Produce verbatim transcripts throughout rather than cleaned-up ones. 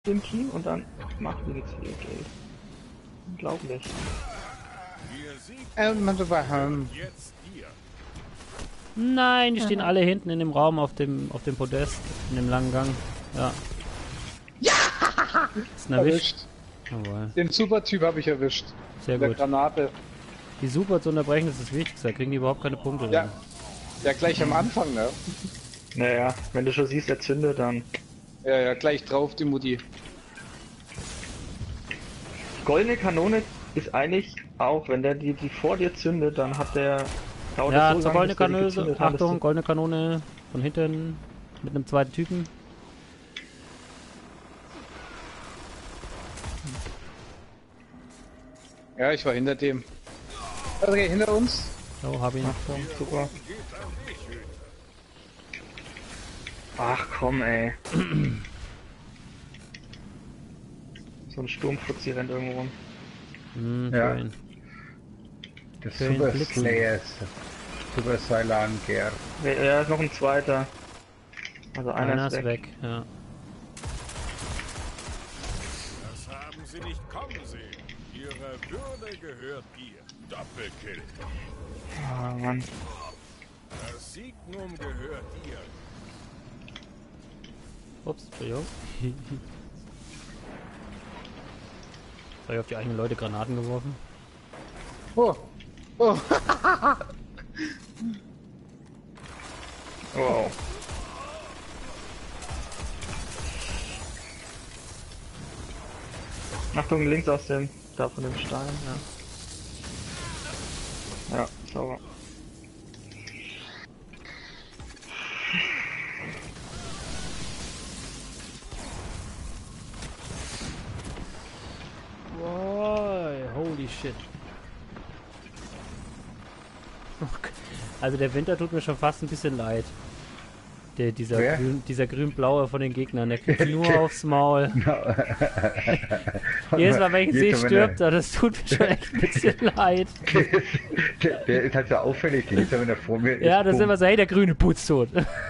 dem Team und dann macht die nichts für ihr Geld. Unglaublich. Ähm, man war heim. Nein, die stehen alle hinten in dem Raum auf dem auf dem Podest, in dem langen Gang. Ja. Ja! Ist ihn erwischt. Jawohl. Den Super-Typ habe ich erwischt. Sehr mit gut. Der Granate. Die Super zu unterbrechen, das ist das Wichtigste. Da kriegen die überhaupt keine Punkte. Ja. Ja, gleich am Anfang, ne? Naja, wenn du schon siehst, er zündet, dann. Ja, ja, gleich drauf, die Mutti. Goldene Kanone ist eigentlich auch, wenn der die, die vor dir zündet, dann hat der. dauert Ja, es so zur lange, goldene bis der die Kanone. gezündet hat, Achtung, bis goldene Kanone von hinten mit einem zweiten Typen. Ja, ich war hinter dem. Okay, hinter uns. So, hab ihn. Achtung, super. Ach komm, ey. So ein Sturmfutzi rennt irgendwo rum. Hm, Ja. schön. Der Schön Super blitzen. Slayer, Super Cylon Gear. Ja, ja, ist noch ein zweiter. Also einer, Einer ist ist weg. weg, ja. Das haben Sie nicht kommen sehen. Ihre Würde gehört ihr. Doppelkill. Ah, Mann. Das Signum gehört ihr. Ups, Entschuldigung. Jetzt habe ich auf die eigenen Leute Granaten geworfen. Oh. Oh. Wow. Achtung, links aus dem, da von dem Stein, ja. Ja, sauber. Boy, holy shit. Also der Winter tut mir schon fast ein bisschen leid. Der, dieser, Wer? grün, dieser grün-blaue von den Gegnern, der kriegt nur aufs Maul. Jedes Mal, wenn ich ihn sehe, Jedes Mal, stirbt er. Das tut mir schon echt ein bisschen leid. der, der ist halt so auffällig, jedes Mal, wenn er vor mir ist. Ja, das ist bumm. immer so, hey, der grüne Putz tot.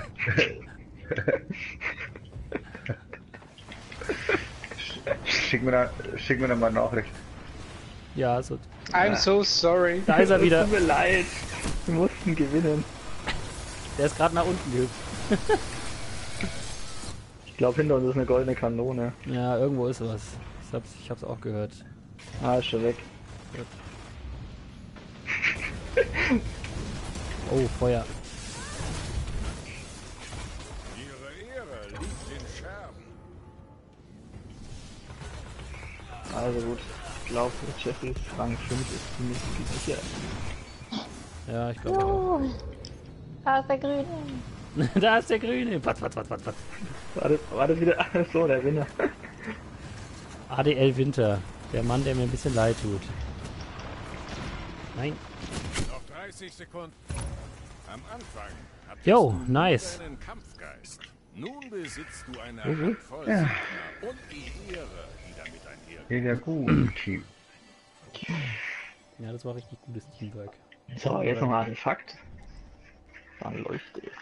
Schick mir da, schick mir da mal eine Nachricht. Ja, so. I'm so sorry. Da ist er wieder. Tut mir leid. Wir mussten gewinnen. Der ist gerade nach unten gehüpft. Ich glaube, hinter uns ist eine goldene Kanone. Ja, irgendwo ist was. Ich hab's, ich hab's auch gehört. Ah, ist schon weg. Oh, Feuer. Ihre Ehre liegt in Scherben. Also gut. Ich glaube, Jeffys Rang fünf ist ziemlich sicher. Ja, ich glaube auch. Oh, da ist der Grüne. Da ist der Grüne. Pat, pat, pat, pat, pat. War das, war das wieder? So, der Winner. A D L Winter. Der Mann, der mir ein bisschen leid tut. Nein. Noch dreißig Sekunden. Am Anfang hattest Jo, du nice. einen Kampfgeist. Nun besitzt du eine Mhm. Handvoll Ja. Signer und die Ehre, die damit einhergeht. Geht ja gut, Team. Ja, das war richtig gutes Teamwork. So, jetzt noch ein Artefakt. Dann läuft es.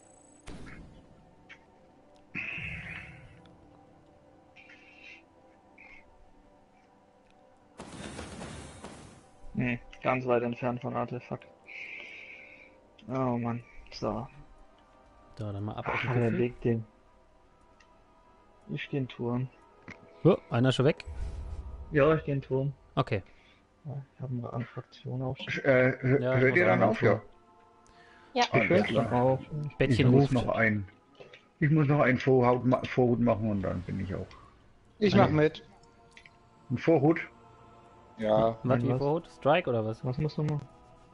Nee, ganz weit entfernt von Artefakt. Oh Mann. So. Da, dann mal ab auf Ach, den der Gipfel. legt den. Ich geh in den Turm. Oh, einer schon weg? Ja, ich geh in den Turm. Okay. Ja, ich habe eine Fraktion auf. Äh, hör- Ja, hört ich ihr muss dann auch auf, ja? Ja. Alles Ich klar. auf. Ich Bettchen muss ruft. noch ein. Ich muss noch einen Vorhut, ma- Vorhut machen und dann bin ich auch. Ich mach mit. Ein Vorhut? Ja. Was, wie was? Vorhut? Strike oder was? Was musst du machen?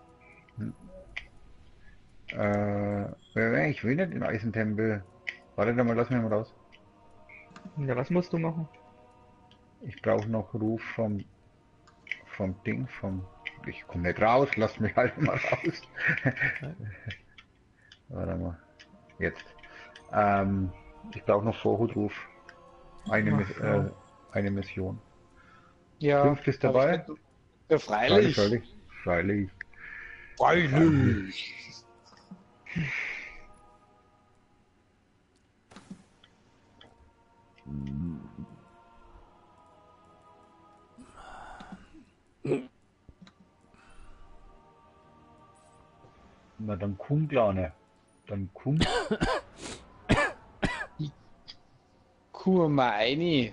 Äh, ich will nicht den Eisentempel. Warte mal, lass mich mal raus. Ja, was musst du machen? Ich brauche noch Ruf vom vom Ding, vom. Ich komme nicht raus, lass mich halt mal raus. Warte mal. Jetzt. Ähm, ich brauche noch Vorhutruf. Eine, Ach Miss- so. äh, eine Mission. Ja. Fünf ist hab dabei? ich mit- Ja, freilich. Freilich. Freilich. Freilich. Na dann komm, Kleine. Dann komm. Kuh mal eine.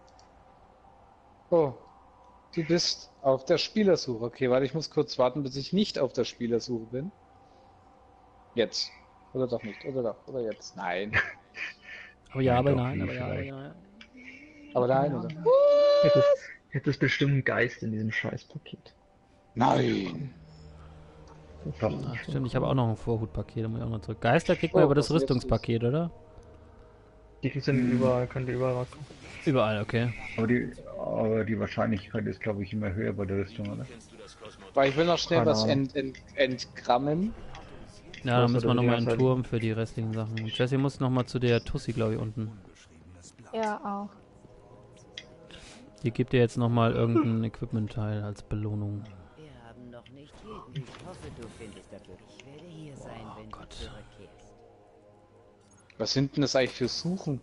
Oh, du bist auf der Spielersuche. Okay, warte, ich muss kurz warten, bis ich nicht auf der Spielersuche bin. Jetzt. Oder doch nicht. Oder doch. Oder jetzt. Nein. Aber ja, Ja, aber doch, nein, wie aber ja, aber vielleicht. ja. Aber nein, oder? Hättest, hättest bestimmt einen Geist in diesem Scheißpaket. Nein. Das Doch. finde Ach, ich schon stimmt, ich cool. habe auch noch ein Vorhutpaket, da muss ich auch noch zurück. Geister kriegt man Oh, über das was jetzt ist. Rüstungspaket, oder? Die sind überall, könnt ihr überall rauskommen. Überall, okay. Aber die, aber die Wahrscheinlichkeit ist, glaube ich, immer höher bei der Rüstung, oder? Weil ich will noch schnell Keine was Ahnung. ent, ent, entgrammen. Ja, dann Was müssen wir oder die nochmal einen ganze Zeit- Turm für die restlichen Sachen. Und Jesse muss nochmal zu der Tussi, glaube ich, unten. Ja, auch. Die gibt dir jetzt nochmal irgendein Equipment-Teil als Belohnung. Wir haben noch nicht jeden. Ich hoffe, du findest dafür. Ich werde hier sein, wenn Gott. du zurückkehrst. Was sind denn das eigentlich für Suchen?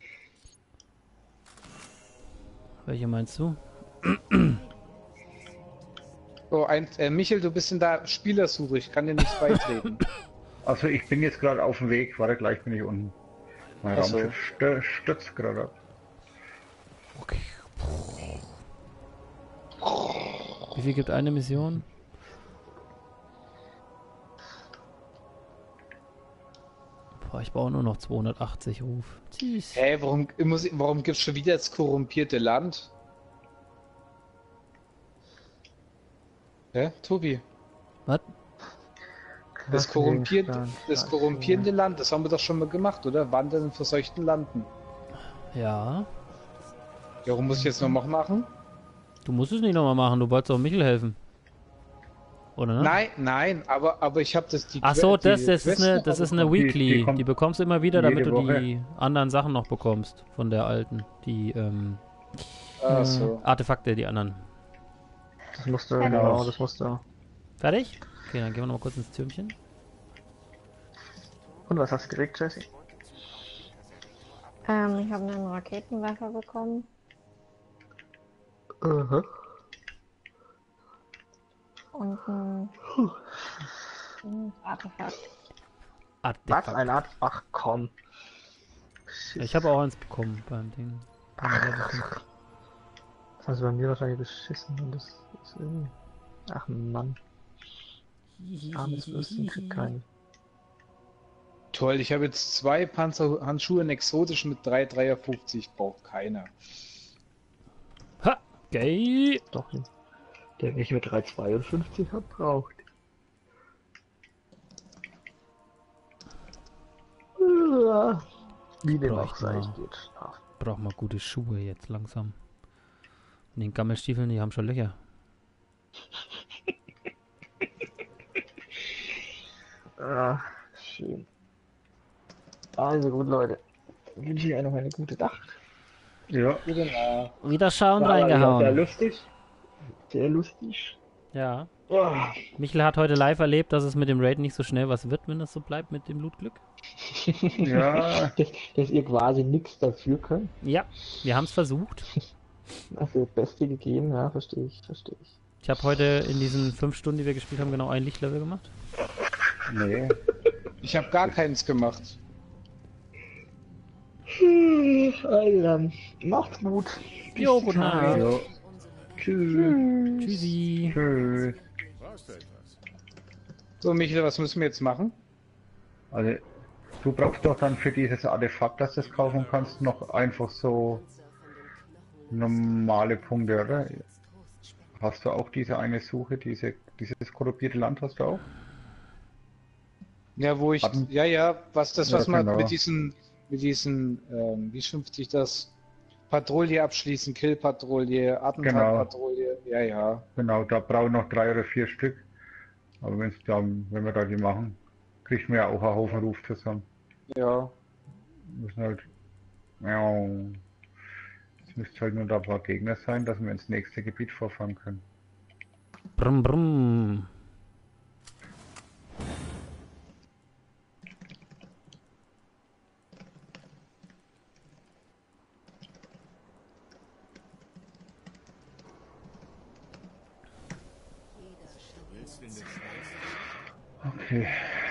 Welche meinst du? Oh, ein, äh, Michael, du bist in der Spielersuche. Ich kann dir nicht beitreten. Also ich bin jetzt gerade auf dem Weg, warte, gleich bin ich unten. Mein Ach so. Raumschiff stö stürzt gerade ab. Okay. Wie viel gibt eine Mission? Boah, ich brauche nur noch zweihundertachtzig Ruf. Tschüss. Hä, warum, muss, ich- warum gibt's schon wieder das korrumpierte Land? Hä, Tobi? Was? Das, korrumpiert, das korrumpierende Land, das haben wir doch schon mal gemacht, oder? Wandern in verseuchten Landen. Ja. Ja, warum muss ich jetzt noch mal machen? Du musst es nicht nochmal machen, du wolltest auch Michel helfen. Oder ne? Nein, nein, aber, aber ich habe das die Ach so, Que- das, die das ist Quest eine, noch das ist eine Die- die Weekly. Die, kommt bekommst du immer wieder, damit jede du Woche. die anderen Sachen noch bekommst von der alten. Die ähm, Ach so. Artefakte, die anderen. Das musst du, Genau. genau, das musst du. Fertig? Okay, dann gehen wir noch mal kurz ins Türmchen. Und was hast du gekriegt, Jesse? Ähm, ich habe einen Raketenwerfer bekommen. Aha. Und ein, ein Artefakt. Was? Artefakt. Ein Art. Ach komm. Ich habe auch eins bekommen beim Ding. Beim Level fünf. Das hast du bei mir wahrscheinlich beschissen und das ist irgendwie. Ach Mann. Armes Würstchen kriegt keinen. Toll, ich habe jetzt zwei Panzerhandschuhe in exotisch mit drei dreiundfünfzig, braucht keiner. Ha! Geil! Doch nicht. Der, welche mit drei zweiundfünfzig hat, braucht. Ja. Wie dem Braucht auch sei, man. geht schlafen. Braucht mal gute Schuhe jetzt langsam. Und den Gammelstiefeln, die haben schon Löcher. Ah, schön. Also gut, Leute. Ich wünsche euch noch eine gute Nacht. Ja, Genau. Wieder Schauen War Sehr reingehauen. lustig. Sehr lustig. Ja. Oh. Michel hat heute live erlebt, dass es mit dem Raid nicht so schnell was wird, wenn es so bleibt mit dem Lootglück. ja, dass, dass ihr quasi nichts dafür könnt. Ja, wir haben es versucht. Also das Beste gegeben, ja, verstehe ich, verstehe ich. Ich habe heute in diesen fünf Stunden, die wir gespielt haben, genau ein Lichtlevel gemacht. nee. Ich habe gar keins gemacht. Also dann, macht's gut. Bis Jo, die guten Tage. Abend. Ja. Tschüss. Tschüssi. Tschüss. Brauchst du etwas? So, Michael, was müssen wir jetzt machen? Also, du brauchst doch dann für dieses Artefakt, das du es kaufen kannst, noch einfach so normale Punkte, oder? Hast du auch diese eine Suche, diese, dieses korrumpierte Land hast du auch? Ja, wo ich, Hatten- ja, ja, was das, Ja, was man genau. mit diesen, mit diesen, ähm, wie schimpft sich das? Patrouille abschließen, Kill-Patrouille, Attentat-Patrouille, ja, ja. Genau, da brauche ich noch drei oder vier Stück. Aber wenn's dann, wenn wir da die machen, kriegt man ja auch einen Haufen Ruf zusammen. Ja. Müssen halt. Ja. Es müsste halt nur da ein paar Gegner sein, dass wir ins nächste Gebiet vorfahren können. Brumm, brumm. Okay.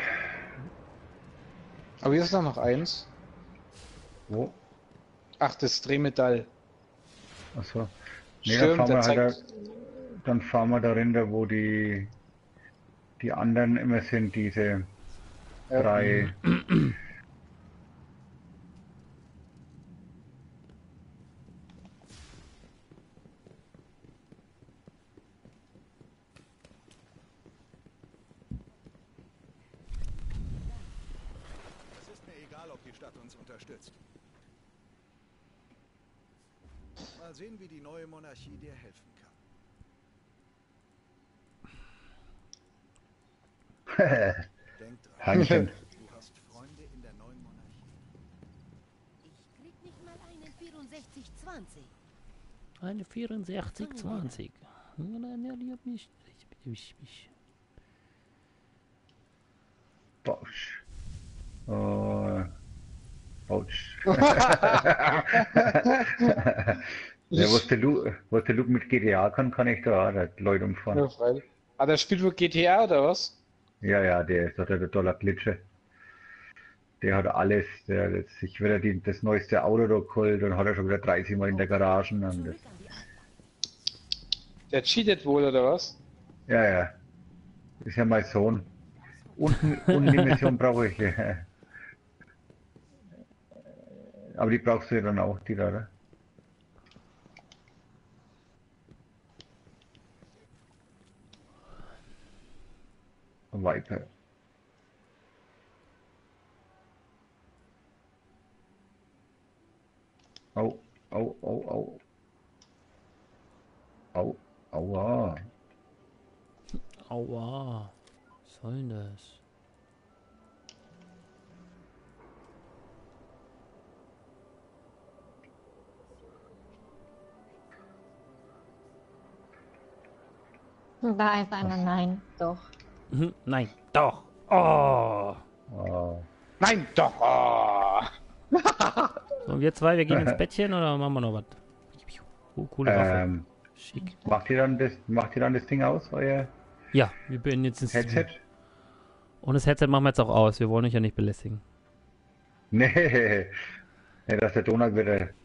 Aber hier ist doch noch eins. Wo? Ach, das Drehmetall. Achso. Nee, dann Stimmt, fahren, der wir halt zeigt... da, dann fahren wir darin, da wo die, die anderen immer sind, diese Ja. drei. Es ist mir egal, ob die Stadt uns unterstützt. Mal sehen, wie die neue Monarchie dir helfen kann. Denk dran, Heinchen. du hast Freunde in der neuen Monarchie. Ich krieg nicht mal einen vierundsechzig zwanzig. Eine vierundsechzig zwanzig. Nein, ja, lieb mich. Ich, ich. Bausch. Oh. Bausch. Ja, was der Luke, was der Luke mit G T A kann, kann ich da auch die Leute umfahren. Ja, freilich. Ah, der spielt wohl G T A oder was? Ja, ja, der ist doch der tolle Glitscher. Der hat alles, der hat jetzt sich wieder die, das neueste Auto da geholt und hat er schon wieder dreißig Mal in der Garage. Und das, Zurück an die Arbeit. Der cheatet wohl oder was? ja, ja. Ist ja mein Sohn. Und, und die Mission brauche ich. Aber die brauchst du ja dann auch, die da, oder? Viper. Au, au, au, au. Au, aua. Aua. Was soll denn das? Da ist einer, nein, doch. Mhm, nein, doch. Oh. Oh. Nein, doch! Oh. So, wir zwei, wir gehen ins Bettchen oder machen wir noch was? Oh, coole Waffe. Ähm, Schick. macht ihr dann das, macht ihr dann das Ding aus, euer Ja, wir beenden jetzt ins Headset? Und das Headset machen wir jetzt auch aus. Wir wollen euch ja nicht belästigen. Nee. Ja, dass der Donald wieder